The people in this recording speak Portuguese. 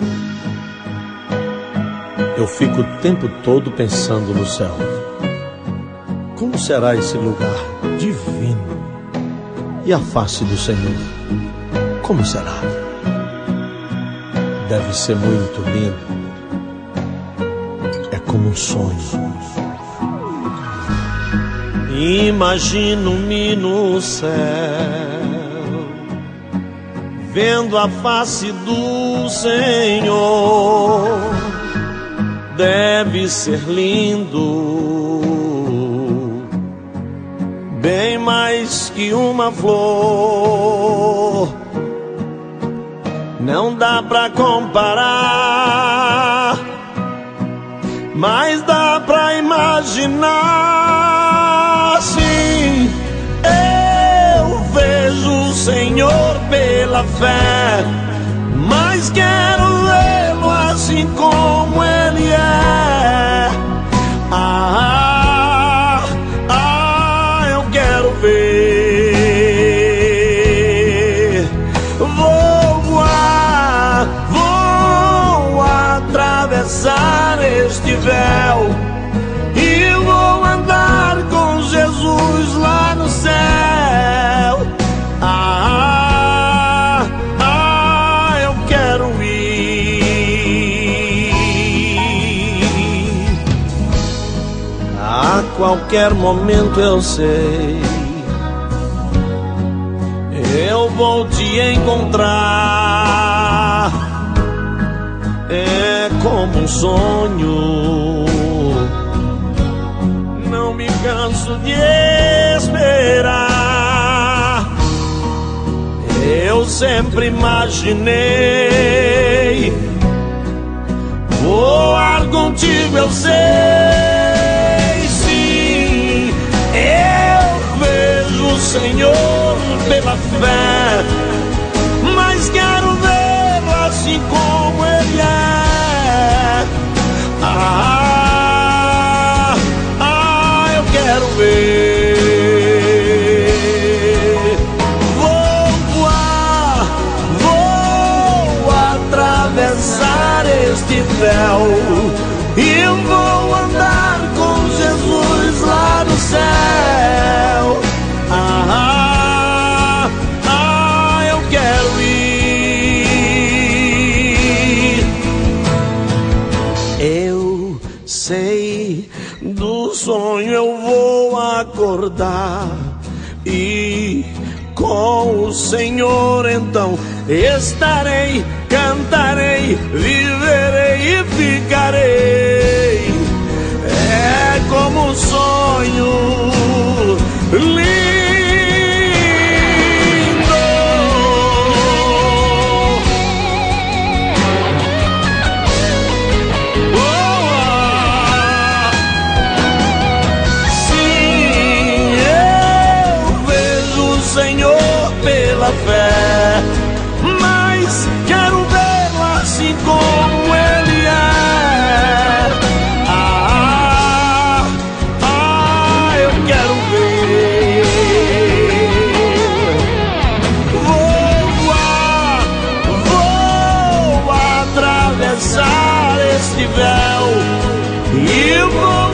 Eu fico o tempo todo pensando no céu. Como será esse lugar divino? E a face do Senhor, como será? Deve ser muito lindo. É como um sonho. Imagino-me no céu, vendo a face do Senhor. Deve ser lindo, bem mais que uma flor. Não dá pra comparar, mas dá pra imaginar. Sim, eu vejo o Senhor pela fé, mas quero vê-lo assim como Ele é. Eu quero ver. Vou atravessar este véu e vou andar com Jesus lá no céu. Eu quero ir. A qualquer momento eu sei, eu vou te encontrar. É como um sonho, não me canso de esperar. Eu sempre imaginei voar contigo, eu sei. Sim, eu vejo o Senhor pela fé, mas quero vê-lo assim como Ele é. Eu quero ver. Vou atravessar este véu e vou andar com Jesus lá no céu. Eu quero ir. Eu sei, do sonho eu vou acordar e com o Senhor então estarei, cantarei, viverei e ficarei. É como um sonho lindo. Sim, eu vejo o Senhor pela fé, mas quero vê-lo assim como Ele é. Eu quero ver. Vou atravessar este véu e vou